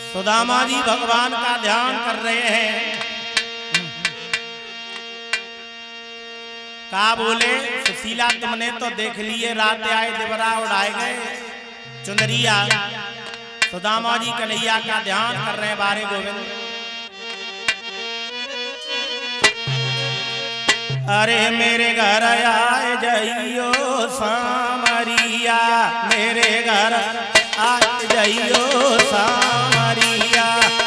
सुदामा जी भगवान का ध्यान कर रहे हैं। का बोले सुशीला तुमने तो देख लिए, रात आए दिवरा उड़ाए गए चुनरिया। सुदामा जी कन्हैया का ध्यान कर रहे हैं बारे गोविंद। अरे मेरे घर आए जइयो सामरिया, मेरे घर आए जइयो सामरिया।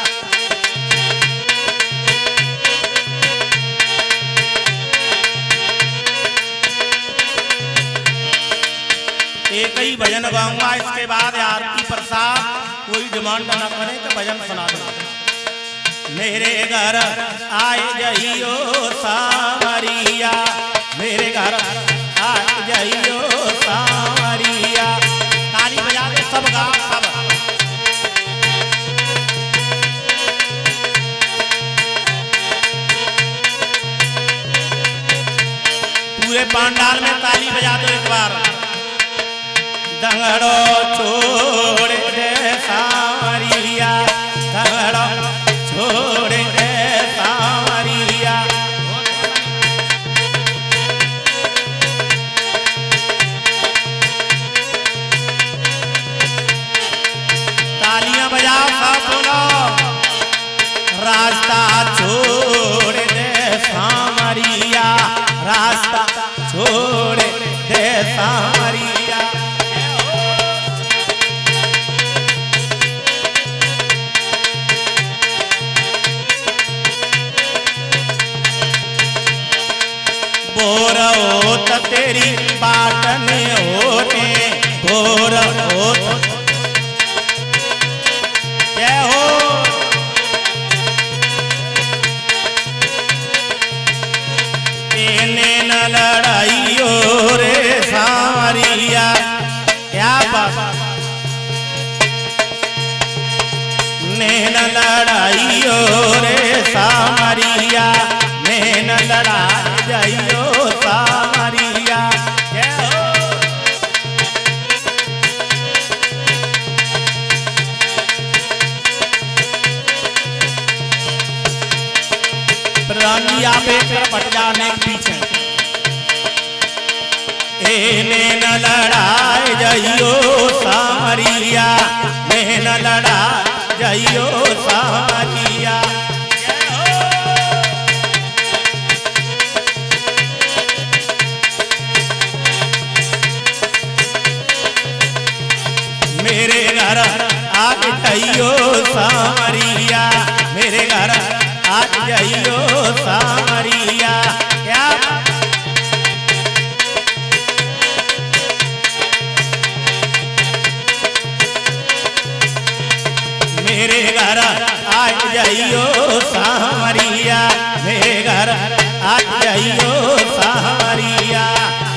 एक ही भजन गाऊंगा, इसके बाद आरती प्रसाद कोई डिमांड न करे तो भजन सुना दो। मेरे घर आए जइयो सामरिया, मेरे घर आए जइयो सामरिया। ताली बजा दे सब गा सब। पूरे पंडाल में ताली बजा दो एक बार। दंगड़ो छोड़ दे सामरिया, दंगड़ो छोड़ दे सामरिया। तालियां बजाओ सब बोलो। रास्ता छोड़ दे सामरिया, रास्ता छोड़ दे सामरिया। भोर होत तेरी बाटन होते, भोर होत जय हो। तेने न लड़ाइयो रे सामरिया, क्या बाबा ने न लड़ाइयो रे सामरिया, ने न लड़ा जइयो सामरिया। प्राणी आपे पट जाने के पीछे एने न लड़ाए जइयो सामरिया, ने न लड़ा जइयो सामरिया। मेरे घर आज जइयो सामरिया, मेरे घर आज जइयो सामरिया। क्या मेरे घर आज जइयो सामरिया, मेरे घर आज जइयो सामरिया।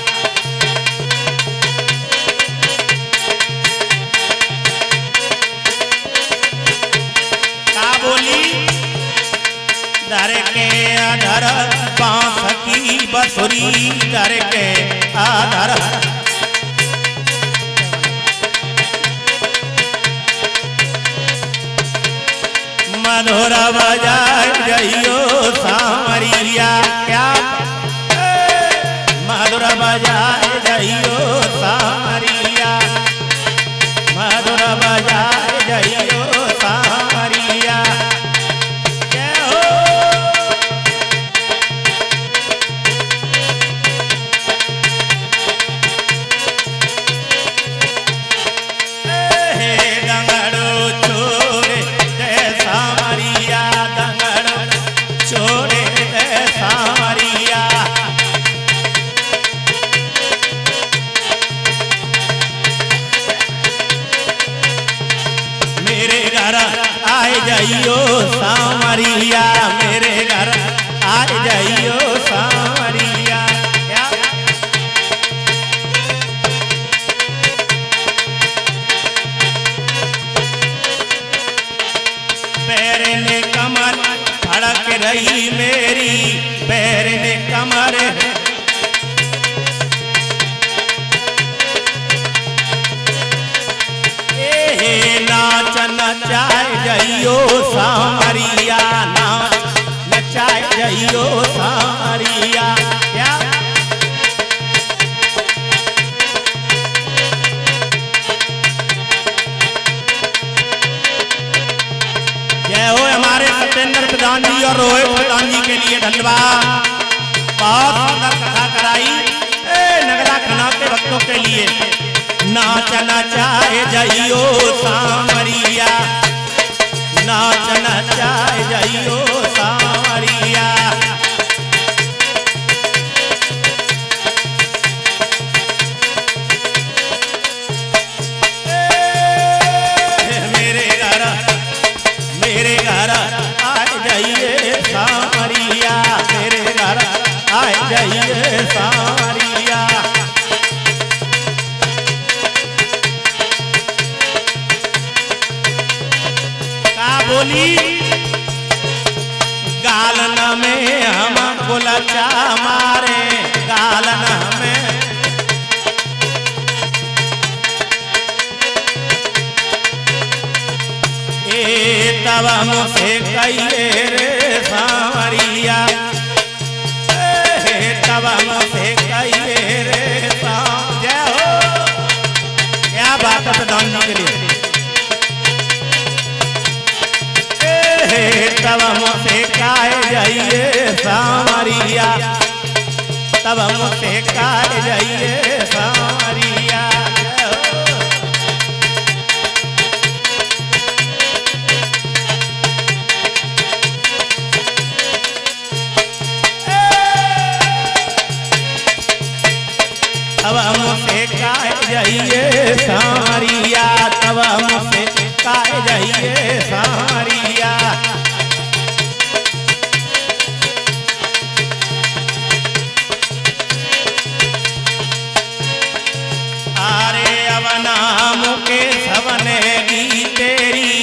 दर के आधर बांस की बसुरी, दर के आधर मधुर बजाए जइयो सामरिया। क्या मधुर बजाए जइयो सामरिया, मधुर बजाए जइयो सामरिया। जइयो सामरिया, मेरे घर आ जइयो सामरिया। पैर ने कमर फड़क रही मेरी, पैर ने कमर नाच नचाए जइयो सामरिया, नाच नचाए जइयो सामरिया। क्या जय हो हमारे सत्येंद्र प्रधान जी और रोहित प्रधान जी के लिए धन्यवाद। बहुत सुंदर कथा कराई नगला खना के भक्तों के लिए। नाच नचाए जइयो सामरिया, नाच नचाए जइयो सामरिया। मेरे घर आए जाइए सामरिया, मेरे घर आए जाइए सामरिया। का बोली गालन में हम गुलचा मारे, गालन में तब मुझसे कहिए रे सामरिया, तब मुझसे कहिए रे साम। जय हो, क्या बात है प्रधान जी के लिए। तब मुझसे कहे जाइए सामरिया, तब मुझसे कहे जाइए सामरिया। तब मुझसे कहे जाइए सामरिया, तब मुझसे कहे जाइए सामरिया। अरे अब नाम के सबने की तेरी,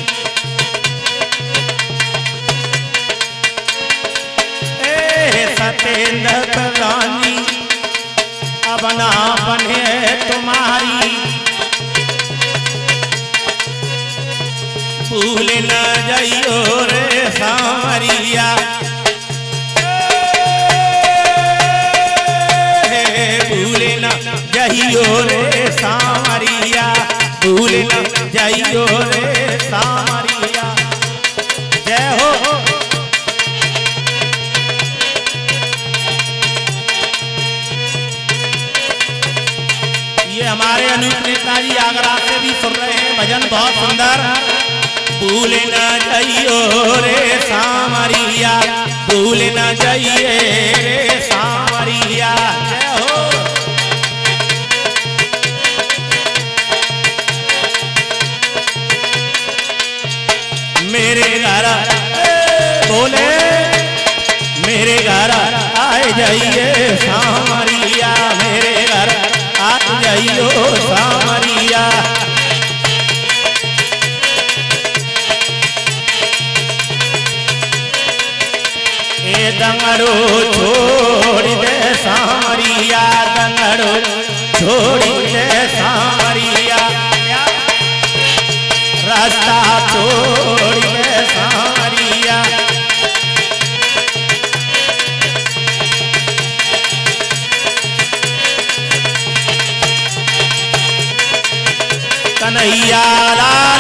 सत्येंद्र प्रधान जी अब ना बने तुम्हारी। भूल न जाइयो रे सामरिया, भूल न जाइयो रे सामरिया, भूल न जाइयो रे सामरिया। जय हो, ये हमारे अनूप नेताजी आगरा से भी सुन रहे हैं भजन, बहुत सुंदर। भूल न जाइयो रे सामरिया, भूल न जाइए रे सामरिया। जय हो, मेरे घर बोले, मेरे घर आए जाइए सामरिया, मेरे घर आ जाइयो सामरिया। ए दंगड़ो छोड़ दे सामरिया, दंगड़ो छोड़ दे सामरिया। रास्ता छोड़ दे सामरिया। कन्हैया